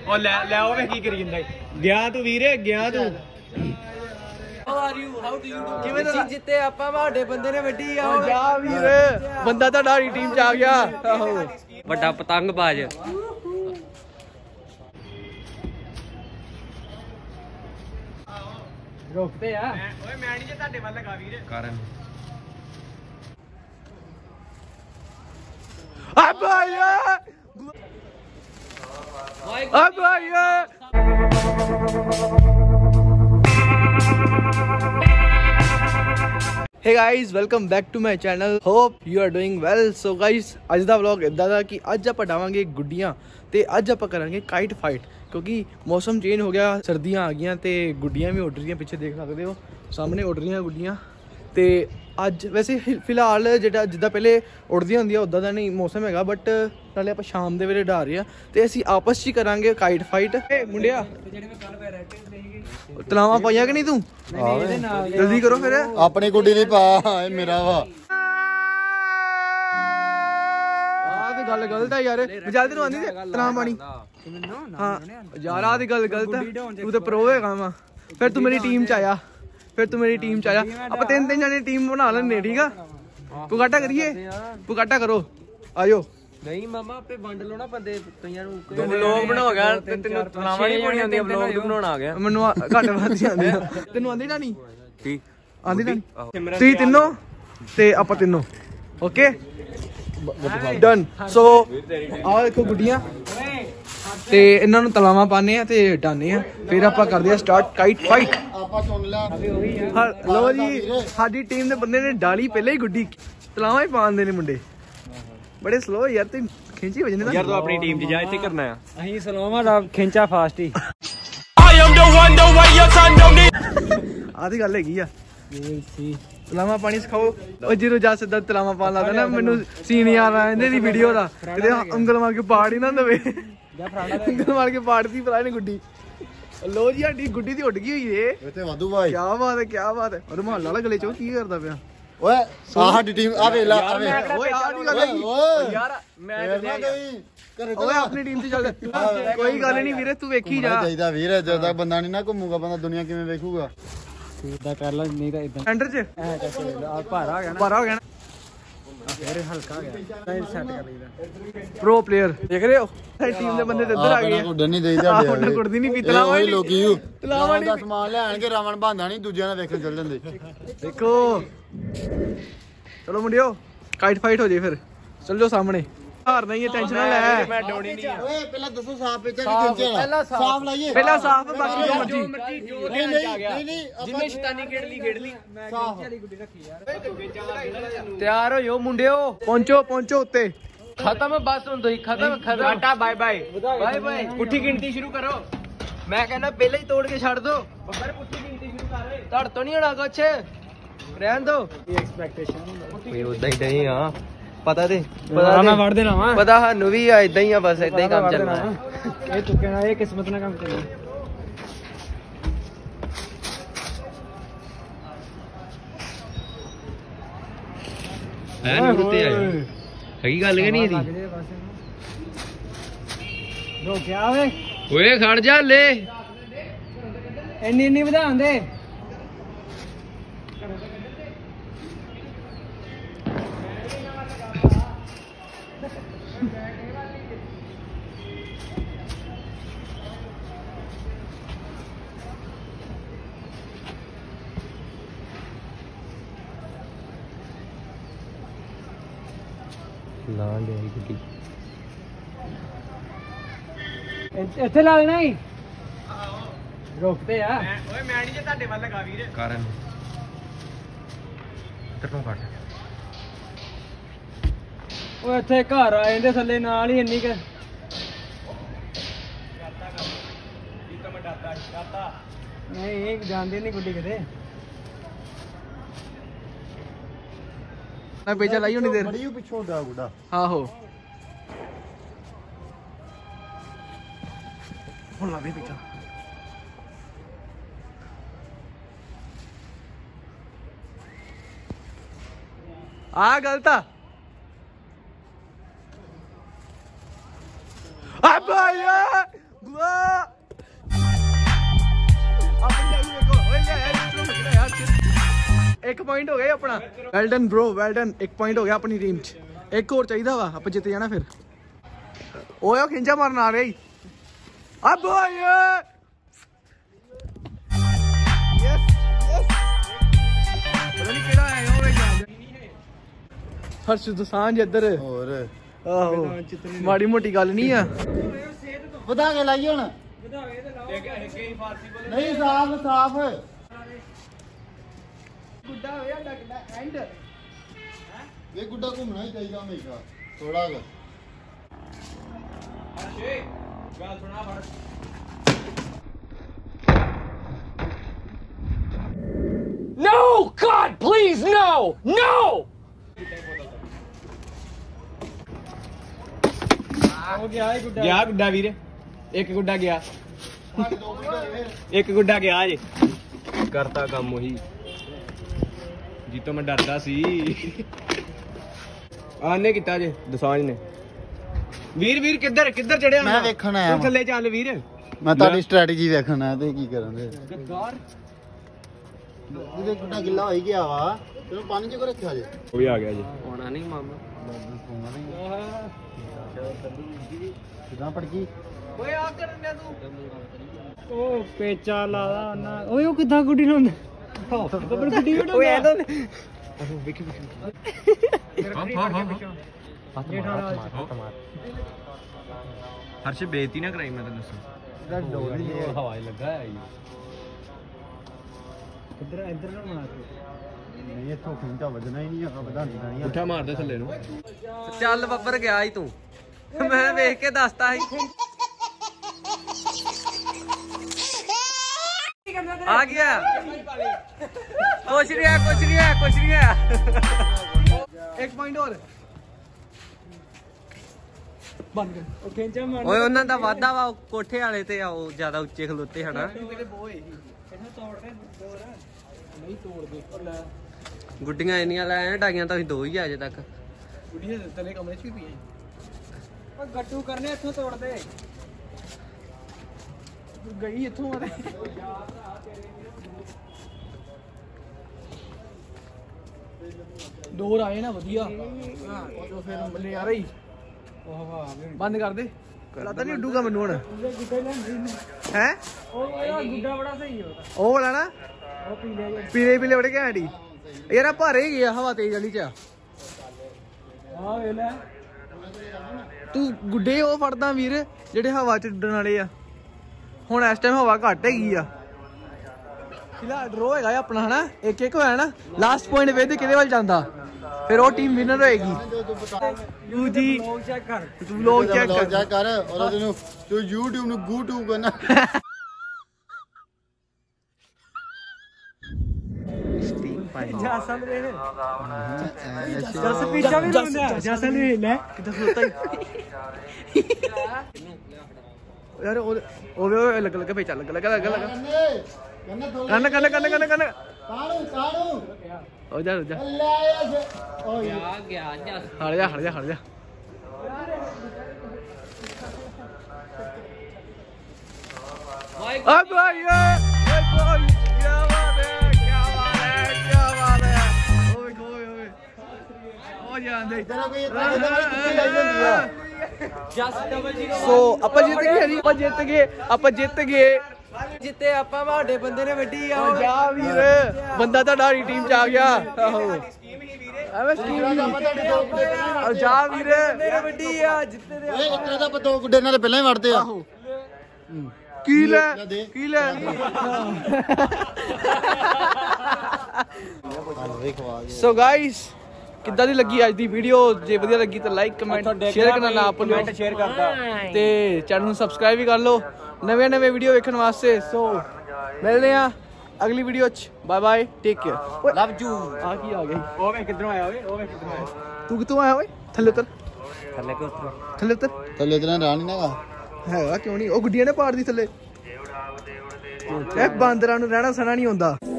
ਉਹ ਲੈ ਉਹ ਵੇ ਕੀ ਕਰੀ ਜਾਂਦਾ ਗਿਆ ਤੂੰ ਵੀਰੇ ਗਿਆ ਤੂੰ ਕਿਵੇਂ ਦਾ ਜਿੱਤੇ ਆਪਾਂ ਵੱਡੇ ਬੰਦੇ ਨੇ ਵੱਡੀ ਆ ਜਾ ਵੀਰ ਬੰਦਾ ਤਾਂ ਸਾਡੀ ਟੀਮ ਚ ਆ ਗਿਆ ਆਹੋ ਵੱਡਾ ਪਤੰਗਬਾਜ਼ ਰੋਕਦੇ ਆ ਓਏ ਮੈਂ ਨਹੀਂ ਜੇ ਤੁਹਾਡੇ ਵੱਲ ਲਗਾ ਵੀਰ ਕਰਨ ਆ ਭਾਈਆ ਆ ਭਾਈਆ Hey guys, welcome back to my channel. Hope you are doing well. So guys, ਅੱਜ ਦਾ ਵਲੌਗ ਇਦਾਂ ਦਾ ਕਿ ਅੱਜ ਆਪਾਂ ਡਾਵਾਂਗੇ ਗੁੱਡੀਆਂ ਤੇ ਅੱਜ ਆਪਾਂ ਕਰਾਂਗੇ ਕਾਈਟ ਫਾਈਟ ਕਿਉਂਕਿ ਮੌਸਮ ਚੇਂਜ ਹੋ ਗਿਆ, ਸਰਦੀਆਂ ਆ ਗਈਆਂ ਤੇ ਗੁੱਡੀਆਂ ਵੀ ਉੱਡ ਰਹੀਆਂ, ਪਿੱਛੇ ਦੇਖ ਸਕਦੇ ਹੋ ਸਾਹਮਣੇ ਉੱਡ ਰਹੀਆਂ ਗੁੱਡੀਆਂ। ਤੇ ਅੱਜ ਵੈਸੇ ਫਿਲਹਾਲ ਜਿੱਦਾਂ ਪਹਿਲੇ ਉੱਡਦੀਆਂ ਹੁੰਦੀਆਂ ਉੱਦਾਂ ਦਾ ਨਹੀਂ ਮੌਸਮ ਹੈਗਾ, ਬਟ ਨਾਲੇ ਆਪਾਂ ਸ਼ਾਮ ਦੇ ਵੇਲੇ ਡਾ ਰਹੇ ਆ ਤੇ ਅਸੀਂ ਆਪਸ 'ਚ ਹੀ ਕਰਾਂਗੇ ਕਾਈਟ ਫਾਈਟ। ਮੁੰਡਿਆ ਤਲਾਵਾਂ ਪਾਈਆਂ ਕਿ ਨਹੀਂ ਤੂੰ? ਜਲਦੀ ਕਰੋ ਫਿਰ। ਆਪਣੀ ਗੁੱਡੀ ਨਹੀਂ ਪਾ, ਇਹ ਮੇਰਾ ਵਾ। ਆਹ ਤੇ ਗੱਲ ਗਲਤ ਹੈ ਯਾਰ, ਜਲਦੀ ਨੂੰ ਆਂਦੀ ਤਲਾਵਾਂ ਪਾਣੀ। ਹਾਂ ਯਾਰ ਆਹ ਤੇ ਗੱਲ ਗਲਤ ਹੈ, ਤੂੰ ਤੇ ਪ੍ਰੋ ਹੈਗਾ ਵਾ। ਫਿਰ ਤੂੰ ਮੇਰੀ ਟੀਮ 'ਚ ਆਇਆ, ਆਪਾਂ ਤਿੰਨ ਜਣੇ ਟੀਮ ਬਣਾ ਲੈਣੇ, ਠੀਕ ਆ? ਪੁਗਾਟਾ ਕਰੀਏ, ਪੁਗਾਟਾ ਕਰੋ, ਆਜੋ। ਨਹੀਂ ਮਾਮਾ ਆਪੇ ਵੰਡ ਲੋ ਨਾ ਬੰਦੇ ਕਈਆਂ ਨੂੰ। ਵਲੌਗ ਬਣਾ ਗਿਆ ਤੇ ਤੈਨੂੰ ਤਲਾਵਾਂ ਨਹੀਂ ਪਾਉਣੀਆਂ ਆਉਂਦੀਆਂ, ਵਲੌਗ ਬਣਾਉਣਾ ਆ ਗਿਆ ਮੈਨੂੰ। ਘੱਟ ਵੱਧ ਆਉਂਦੀ ਆ ਤੈਨੂੰ, ਆਂਦੀ ਨਾ ਨਹੀਂ? ਠੀਕ ਆਂਦੀ ਨਾ? ਤੁਸੀਂ ਤਿੰਨੋਂ ਤੇ ਆਪਾਂ ਤਿੰਨੋਂ, ਓਕੇ ਡਨ। ਸੋ ਆਹ ਦੇਖੋ ਗੁੱਡੀਆਂ ਤੇ ਇਹਨਾਂ ਨੂੰ ਤਲਾਵਾਂ ਪਾਣੇ ਆ ਤੇ ਡਾਨੇ ਆ, ਫਿਰ ਆਪਾਂ ਕਰਦੇ ਆ ਸਟਾਰਟ ਕਾਈਟ ਫਾਈਟ। ਆਪਾਂ ਸੁਣ ਲਿਆ ਲੋ ਜੀ, ਸਾਡੀ ਟੀਮ ਦੇ ਬੰਦੇ ਨੇ ਡਾਲੀ ਪਹਿਲੇ ਹੀ ਗੁੱਡੀ, ਤਲਾਵਾਂ ਹੀ ਪਾਉਂਦੇ ਨੇ ਮੁੰਡੇ। ਬੜੇ ਸਲੋ ਯਾਰ, ਤੇ ਖਿੰਚੀ ਵਜਨੇ ਨਾ ਯਾਰ। ਤੂੰ ਆਪਣੀ ਟੀਮ 'ਚ ਜਾ, ਇੱਥੇ ਕਰਨਾ ਆ। ਅਸੀਂ ਸਲੋਵਾ ਦਾ ਖਿੰਚਾ ਫਾਸਟ ਹੀ। ਆਹ ਦੀ ਗੱਲ ਹੈਗੀ ਆ, ਤਲਾਵਾਂ ਪਾਣੀ ਸਿਖਾਓ। ਉਹ ਜਦੋਂ ਜਾ ਸਿੱਧਾ ਤਲਾਵਾਂ ਪਾਣ ਲੱਗਦਾ ਨਾ, ਮੈਨੂੰ ਸੀਨ ਯਾਦ ਆ ਜਾਂਦੇ ਦੀ ਵੀਡੀਓ ਦਾ, ਕਿਤੇ ਉਂਗਲ ਮਾਰ ਕੇ ਪਾੜ ਹੀ ਨਾ ਦਵੇ। ਉਂਗਲ ਮਾਰ ਕੇ ਪਾੜਦੀ ਪਤਾ ਨਹੀਂ ਗੁੱਡੀ। ਲੋ ਜੀ ਸਾਡੀ ਗੁੱਡੀ ਦੀ ਉੱਡ ਗਈ ਹੋਈ ਏ। ਇੱਥੇ ਵਾਧੂ ਭਾਈ, ਕੀ ਬਾਤ ਹੈ, ਕੀ ਬਾਤ ਹੈ। ਰੁਮਾਲ ਵਾਲਾ ਗਲੇ 'ਚ ਕੀ ਕਰਦਾ ਪਿਆ? ਓਏ ਆਹ ਸਾਡੀ ਟੀਮ ਆ ਵੇਲਾ ਆਵੇ। ਓਏ ਆਹ ਦੀ ਗੱਲ ਹੈਗੀ ਯਾਰ, ਮੈਂ ਓਏ ਆਪਣੀ ਟੀਮ 'ਚ ਚੱਲ। ਕੋਈ ਗੱਲ ਨਹੀਂ ਵੀਰੇ, ਤੂੰ ਵੇਖੀ ਜਾ। ਚਾਹੀਦਾ ਵੀਰ, ਜਦੋਂ ਤੱਕ ਬੰਦਾ ਨਹੀਂ ਨਾ ਘੁੰਮੂਗਾ ਬੰਦਾ ਦੁਨੀਆ ਕਿਵੇਂ ਵੇਖੂਗਾ? ਇਦਾਂ ਕਰ ਲੈ, ਨਹੀਂ ਤਾਂ ਇਦਾਂ ਸੈਂਟਰ 'ਚ ਆ ਭਾਰਾ ਹੋ ਗਿਆ ਨਾ, ਭਾਰਾ ਹੋ ਗਿਆ ਨਾ, ਫਿਰ ਹਲਕਾ ਹੋ ਗਿਆ। ਸੈੱਟ ਕਰ ਲਈਦਾ। ਪ੍ਰੋ ਪਲੇਅਰ ਦੇਖ ਰਹੇ ਹੋ, ਸਾਡੀ ਟੀਮ ਦੇ ਬੰਦੇ ਤੇ ਇੱਧਰ ਆ ਗਏ ਆ। ਉੱਡਣ ਨਹੀਂ ਦੇਈਦਾ ਡੇ, ਉਹਨਾਂ ਕੁੜਦੀ ਨਹੀਂ ਪੀਤਲਾ ਓਏ ਲੋਕੀ ਤਲਾਵਾਂ ਦਾ ਸਮਾਨ ਲੈਣਗੇ, ਰਾਵਣ ਬੰਦਾ ਨਹੀਂ, ਦੂਜਿਆਂ ਨਾਲ ਵੇਖਣ ਚੱਲ ਜਾਂਦੇ। ਦੇਖੋ ਚਲੋ ਮੁੰਡਿਓ, ਕਾਈਟ ਫਾਈਟ ਹੋ ਜੇ ਫਿਰ। ਚੱਲੋ ਸਾਹਮਣੇ, ਹਾਰਨਾ ਹੀ ਹੈ, ਟੈਨਸ਼ਨ ਨਾ ਲੈ। ਮੈਂ ਡੋਣੀ ਨਹੀਂ ਆ। ਓਏ ਪਹਿਲਾਂ ਦੱਸੋ ਸਾਫ ਵਿੱਚ ਪਹਿਲਾਂ ਸਾਫ ਲਾਈਏ, ਪਹਿਲਾਂ ਸਾਫ, ਬਾਕੀ ਜੋ ਮਰਜੀ। ਨਹੀਂ ਜਿੰਨੇ ਸ਼ੈਤਾਨੀ ਖੇਡ ਲਈ। ਤਿਆਰ ਹੋ ਜਾਓ ਮੁੰਡਿਓ, ਪਹੁੰਚੋ ਉੱਤੇ। ਖਤਮ ਬਸ ਹੁਣ ਤੁਸੀਂ ਖਤਮ। Tata bye bye. ਪੁੱਠੀ ਗਿਣਤੀ ਸ਼ੁਰੂ ਕਰੋ। ਮੈਂ ਕਹਿੰਦਾ ਪਹਿਲਾਂ ਹੀ ਤੋੜ ਕੇ ਛੱਡ ਦੋ। ਬੱਬਰ ਪੁੱਠੀ ਗਿਣਤੀ ਸ਼ੁਰੂ ਕਰ। ਧੜ ਤੋਂ ਨਹੀਂ ਹੋਣਾ ਕੁਛ, ਰਹਿਣ ਦੋ। ਐਕਸਪੈਕਟੇਸ਼ਨ ਉਦਾਂ ਹੀ ਨਹੀਂ ਆ, ਪਤਾ ਤੇ ਮੈਂ ਵੜ ਦੇਣਾ ਵਾ, ਪਤਾ ਸਾਨੂੰ ਵੀ ਆ। ਇਦਾਂ ਹੀ ਆ, ਬਸ ਇਦਾਂ ਹੀ ਕੰਮ ਚੱਲਣਾ। ਇਹ ਤੁੱਕੇ ਨਾਲ, ਇਹ ਕਿਸਮਤ ਨਾਲ ਕੰਮ ਚੱਲਣਾ। ਐ ਨੂਰ ਤੇ ਆਇਓ, ਹੈਗੀ ਗੱਲ ਕਿ ਨਹੀਂ ਇਹਦੀ? ਰੋਕਿਆ ਵੇ, ਓਏ ਖੜ ਜਾ ਲੈ, ਇੰਨੀ ਵਧਾਉਣ ਦੇ। ਲਾ ਲੈ ਗੱਡੀ ਇੱਥੇ ਲਾ ਲੈਣਾ ਹੀ। ਰੋਕਦੇ ਆ। ਓਏ ਮੈਂ ਨਹੀਂ ਜੇ ਤੁਹਾਡੇ ਵੱਲ ਲਗਾ ਵੀਰ। ਕਰਨ ਤਰਨੋਂ ਕੱਟ। ਓਏ ਇੱਥੇ ਘਰ ਆ ਜਾਂਦੇ ਥੱਲੇ ਨਾਲ ਹੀ, ਇੰਨੀ ਕਿ ਨਹੀਂ ਇਹ ਜਾਂਦੀ ਨਹੀਂ ਗੁੱਡੀ ਕਿਤੇ। ਮੈਂ ਪੇਚਾ ਲਾਈ ਹੋਣੀ ਦੇਰ, ਬੜੀ ਪਿੱਛੋਂ ਦਾ ਗੁੱਡਾ। ਆਹੋ ਹੁਣ ਲਾ ਦੇ ਪੇਚਾ। ਆ ਗਲਤ ਆ ਭਾਈਆ। 1 ਪੁਆਇੰਟ ਹੋ ਗਿਆ ਆਪਣਾ। Well done bro, well done. 1 point ਹੋ ਗਿਆ ਆਪਣੀ ਟੀਮ 'ਚ। ਇੱਕ ਹੋਰ ਚਾਹੀਦਾ ਵਾ, ਆਪਾਂ ਜਿੱਤ ਜਾਣਾ ਫਿਰ। ਓਏ ਉਹ ਖਿੰਚਾ ਮਾਰਨ ਆ ਰਿਹਾ ਈ। ਆ ਬੋਏ ਯੈਸ ਯੈਸ। ਪਤਾ ਨਹੀਂ ਕਿਹੜਾ ਆਇਆ ਓਏ ਜਾਂਦੇ। ਹਰਸ਼ ਦਸਾਂਝ ਇੱਧਰ। ਹੋਰ ਆਹੋ ਮਾੜੀ ਮੋਟੀ ਗੱਲ ਨਹੀਂ ਆ। ਵਧਾ ਕੇ ਲਾਈ ਹੁਣ। ਨਹੀਂ ਸਾਫ ਸਾਫ ਗੁੱਡਾ ਹੋਇਆ ਲੱਗਦਾ ਐਂਡ। ਇਹ ਗੁੱਡਾ ਘੁੰਮਣਾ ਹੀ ਚਾਹੀਦਾ ਹਮੇਸ਼ਾ ਥੋੜਾ ਜਿਹਾ। ਗੱਲ ਸੁਣਾ ਫੜ। No! God, please, no! No! ਗਿਆ ਗੁੱਡਾ ਵੀਰ। ਇੱਕ ਗੁੱਡਾ ਗਿਆ, ਇੱਕ ਗੁੱਡਾ ਗਿਆ ਜੇ। ਕਰਤਾ ਕੰਮ ਉਹੀ ਜਿੱਤੋਂ ਮੈਂ ਡਰਦਾ ਸੀ। ਆਨੇ ਕੀਤਾ ਜੇ ਦਸਾਂਝ ਨੇ। ਵੀਰ ਵੀਰ ਕਿੱਧਰ ਕਿੱਧਰ ਚੜਿਆ? ਮੈਂ ਵੇਖਣ ਆਇਆ ਤੂੰ ਥੱਲੇ ਚੱਲ ਵੀਰ। ਮੈਂ ਤੁਹਾਡੀ ਸਟ੍ਰੈਟਜੀ ਵੇਖਣ ਆਇਆ ਤੇ ਕੀ ਕਰਾਂ ਦੇ। ਇਹਦੇ ਗੁੱਡਾ ਗਿੱਲਾ ਹੋਈ ਗਿਆ ਵਾ, ਤੈਨੂੰ ਪਾਣੀ ਚ ਕੋ ਰੱਖਿਆ ਜੇ। ਉਹ ਵੀ ਆ ਗਿਆ ਜੀ। ਹੋਣਾ ਨਹੀਂ ਮਾਮਾ। ਕਿਦਾਂ ਪੜਕੀ ਓਏ ਆ ਕਰਨ ਦੇ ਤੂੰ। ਉਹ ਪੇਚਾ ਲਾਦਾ ਉਹਨਾਂ। ਓਏ ਉਹ ਕਿੱਦਾਂ ਗੁੱਡੀ ਨੂੰ ਹੁੰਦਾ? ਗੱਬਰ ਗੁੱਡੀ ਨੂੰ ਓਏ ਐਦਾਂ ਵੇਖੀ ਵੇਖੀ। ਹਰਸ਼ ਬੇਇੱਜ਼ਤੀ ਨਾ ਕਰਾਈ, ਮੈਂ ਤੈਨੂੰ ਦੱਸਾਂ। ਹਵਾਈ ਲੱਗਾ ਹੈ ਇੱਧਰ ਇੱਧਰ ਨਾ ਮਾਰ। ਨਹੀਂ ਇੱਥੋਂ ਖਿੰਚਾ ਵੱਜਣਾ ਹੀ ਨਹੀਂ ਹੈਗਾ, ਵਧਾਉਣਾ ਨਹੀਂ। ਉੱਠਾ ਮਾਰਦੇ ਥੱਲੇ ਨੂੰ। ਚੱਲ ਬੱਬਰ ਗਿਆ ਹੀ ਤੂੰ। ਮੈਂ ਵੇਖ ਕੇ ਦੱਸਤਾ ਸੀ। ਆ ਗਿਆ। ਕੁਛ ਨਹੀਂ ਆ, ਕੁਛ ਨਹੀਂ ਆ, ਕੁਛ ਨਹੀਂ ਆ। 1 ਪੁਆਇੰਟ ਹੋਰ। ਬੰਦ ਕਰ। ਉਹ ਖਿੰਚਾ ਮਾਰ। ਓਏ ਉਹਨਾਂ ਦਾ ਵਾਦਾ ਵਾ, ਉਹ ਕੋਠੇ ਵਾਲੇ ਤੇ ਆ, ਉਹ ਜ਼ਿਆਦਾ ਉੱਚੇ ਖਲੋਤੇ ਹਨਾ। ਨਹੀਂ ਤੋੜਦੇ ਲੈ। ਗੁੱਡੀਆਂ ਇੰਨੀਆਂ ਲੈ ਡਾਈਆਂ ਤਾਂ ਅਸੀਂ 2 ਹੀ ਆ ਅਜੇ ਤੱਕ। ਗੁੱਡੀਆਂ ਤੇਰੇ ਕਮਰੇ 'ਚ ਵੀ ਪਈਆਂ। ਓ ਗੱਟੂ ਕਰਨੇ ਇੱਥੋਂ ਤੋੜਦੇ। ਗਈ ਇੱਥੋਂ ਆ ਤੇ ਡੋਰ ਆਏ ਨਾ ਵਧੀਆ। ਉਹ ਫਿਰ ਨਜ਼ਾਰਾ ਹੀ। ਬੰਦ ਕਰ ਦੇ। ਲੱਗਦਾ ਨਹੀਂ ਉੱਡੂਗਾ ਮੈਨੂੰ ਹੁਣ। ਹੈ ਉਹ ਗੁੱਡਾ ਬੜਾ ਸਹੀ ਹੋਦਾ। ਉਹ ਵਾਲਾ ਨਾ ਉਹ ਪੀਲੇ ਪੀਲੇ ਪੀਲੇ ਬੜੇ ਘੈਂਟੀ ਯਾਰ। ਆ ਭਾਰੇ ਹੀ ਗਿਆ ਹਵਾ ਤੇਜ਼ ਵਾਲੀ 'ਚ। ਆ ਵੇ ਲੈ। ਤੂੰ ਗੁੱਡੇ ਉਹ ਫੜਦਾ ਵੀਰ ਜਿਹੜੇ ਹਵਾ 'ਚ ਉੱਡਣ ਵਾਲੇ ਆ। ਹੁਣ ਇਸ ਟਾਈਮ ਹਵਾ ਘੱਟ ਹੈਗੀ ਆ। ਫਿਲਹਾਲ ਡਰੋ ਹੈਗਾ ਆਪਣਾ ਹਨਾ। 1-1 ਹੋਇਆ ਨਾ। ਲਾਸਟ ਪੁਆਇੰਟ ਵੇਖਦੇ ਕਿਹਦੇ ਵੱਲ ਜਾਂਦਾ, ਫਿਰ ਉਹ ਟੀਮ ਵਿਨਰ ਹੋਏਗੀ। ਯੂ ਜੀ ਲੋਕ ਚੈੱਕ ਕਰ। ਤੂੰ ਲੋਕ ਚੈੱਕ ਕਰ। ਚੈੱਕ ਕਰ ਔਰ ਉਹਨੂੰ ਤੂੰ YouTube ਨੂੰ ਗੂਟੂ ਕਰਨਾ। ਜਾਸਨ ਦੇ ਜਸ ਪੀਛਾ ਵੀ ਹੁੰਦਾ। ਜਾਸਨ ਵੀ ਲੈ ਕਿੱਦਾਂ ਖਲੋਤਾ ਯਾਰ। ਉਹ ਲੱਗ ਲੱਗਾ ਪੇ ਚੱਲ ਲੱਗਾ ਕੰਨੇ ਕੰਨ ਕੰਨ ਕੰਨ ਕੰਨ ਕੰਨ ਕਾਣੂ ਕਾਣੂ ਹੋ ਜਾ ਹੋ ਜਾ। ਲੈ ਓਏ ਆ ਗਿਆ ਜਸ। ਹਟ ਜਾ ਹਟ ਜਾ ਹਟ ਜਾ। ਭਾਈ ਆ ਭਾਈ ਓਏ ਭਾਈ ਕੀ ਬਾਤ ਹੈ, ਕੀ ਬਾਤ ਹੈ, ਕੀ ਬਾਤ ਹੈ। ਓਏ ਓਏ ਓਏ ਹੋ ਜਾਂਦੇ ਤੇਰਾ ਕੋਈ ਇਤਨਾ ਕਿੱਥੇ ਲਾਈ ਹੁੰਦੀ ਆ। ਜਸ ਡਬਲ 0। ਸੋ ਆਪਾਂ ਜਿੱਤ ਗਏ ਜੀ। ਆਪਾਂ ਜਿੱਤ ਗਏ, ਆਪਾਂ ਜਿੱਤ ਗਏ। ਜਿੱਤੇ ਆਪਾਂ ਤੁਹਾਡੇ ਬੰਦੇ ਨੇ ਵੱਡੀ ਆ। ਜਾ ਵੀਰ ਬੰਦਾ ਤਾਂ ਸਾਡੀ ਟੀਮ ਚ ਆ ਗਿਆ। ਆਹੋ ਐਵੇਂ ਸਕੀਮ ਨਹੀਂ। ਜਾ ਵੀਰ ਮੇਰੇ ਵੱਡੀ ਆ ਜਿੱਤੇ ਦੇ। ਓਏ ਇਤਨਾ ਤਾਂ ਆਪਾਂ 2 ਗੁੱਡੇ ਨਾਲ ਪਹਿਲਾਂ ਹੀ ਵੜਦੇ ਆ। ਆਹੋ ਕੀ ਲੈ ਕੀ ਲੈ। ਸੋ ਗਾਇਸ ਕਿੱਦਾਂ ਦੀ ਲੱਗੀ ਅੱਜ ਦੀ ਵੀਡੀਓ? ਜੇ ਵਧੀਆ ਲੱਗੀ ਤਾਂ ਲਾਈਕ ਕਮੈਂਟ ਸ਼ੇਅਰ ਕਰਨਾ ਨਾ ਭੁੱਲਿਓ। ਕਮੈਂਟ ਸ਼ੇਅਰ ਕਰਦਾ ਤੇ ਚੈਨਲ ਨੂੰ ਸਬਸਕ੍ਰਾਈਬ ਵੀ ਕਰ ਲਓ ਨਵੇਂ ਵੀਡੀਓ ਵੇਖਣ ਵਾਸਤੇ। ਸੋ ਮਿਲਦੇ ਆ ਅਗਲੀ ਵੀਡੀਓ 'ਚ। Bye bye, take care. Love you. ਆ ਕੀ ਆ ਗਈ? ਉਹ ਵੇ ਕਿੱਧਰੋਂ ਆਇਆ ਓਏ? ਉਹ ਵੇ ਕਿੱਧਰੋਂ ਆਇਆ? ਤੂੰ ਕਿੱਥੋਂ ਆਇਆ ਓਏ? ਥੱਲੇ ਉਤਰ ਥੱਲੇ ਕੋ ਉਤਰੋ। ਥੱਲੇ ਉਤਰ। ਥੱਲੇ ਇਤਨਾ ਰਾਹ ਨਹੀਂ ਹੈਗਾ। ਹੈਗਾ ਕਿਉਂ ਨਹੀਂ? ਉਹ ਗੁੱਡੀਆਂ ਨੇ ਪਾੜਦੀ ਥੱਲੇ। ਇਹ ਬਾਂਦਰਾਂ ਨੂੰ ਰਹਿਣਾ ਸਹਿਣਾ ਨਹੀਂ ਹੁੰਦਾ।